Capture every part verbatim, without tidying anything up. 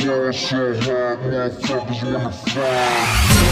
Ball so hard, motherfuckers wanna find.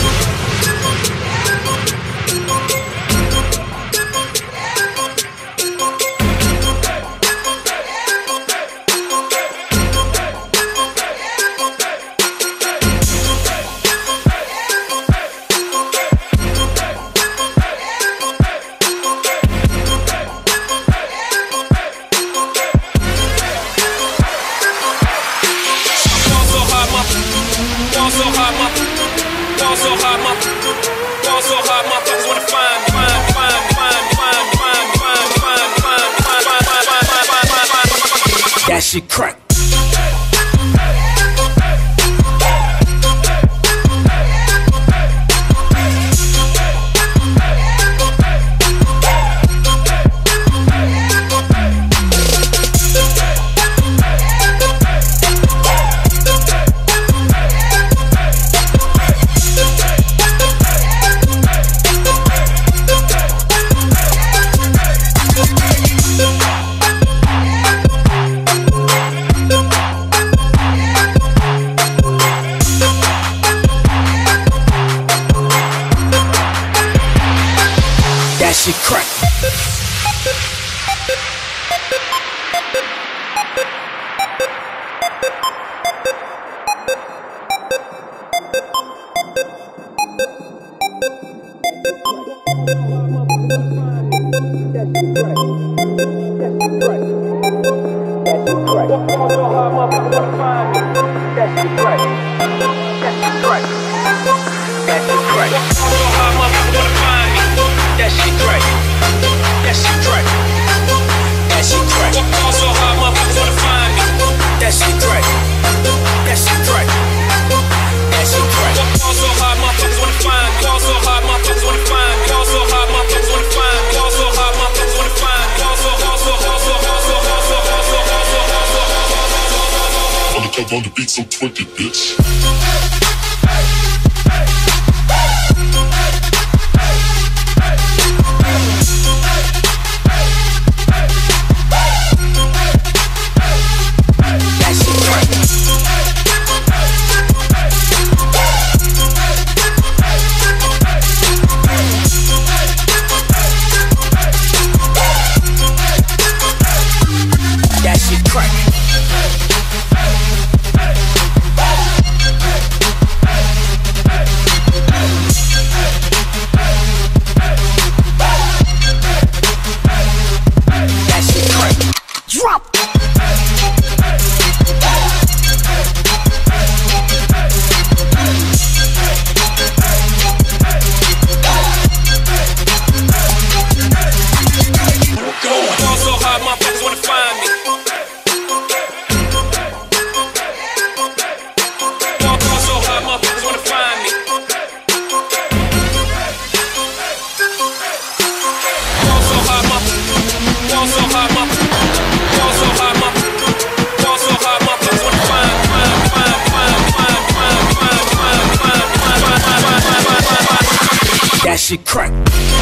Ball so hard, motherfuckers ball so hard, ball so hard, motherfuckers wanna find me, find me, find me, find me, find me, find me, find me, find me, find me, find me, find me, find me, find me, find me. That shit crack. That shit crack. That shit crack. That shit crack. That shit crack. Ball so hard, motherfuckers wanna find me. That shit crack. That shit crack. That shit crack. Ball so hard, motherfuckers wanna find me. Ball so hard, motherfuckers wanna find me. Ball so hard, motherfuckers wanna find me. Ball so hard, motherfuckers wanna find me. Ball so, ball so, ball so, ball so, ball so, ball so, ball so, ball so, ball so. Undercover on the beat, so twerk it, bitch. That shit crack.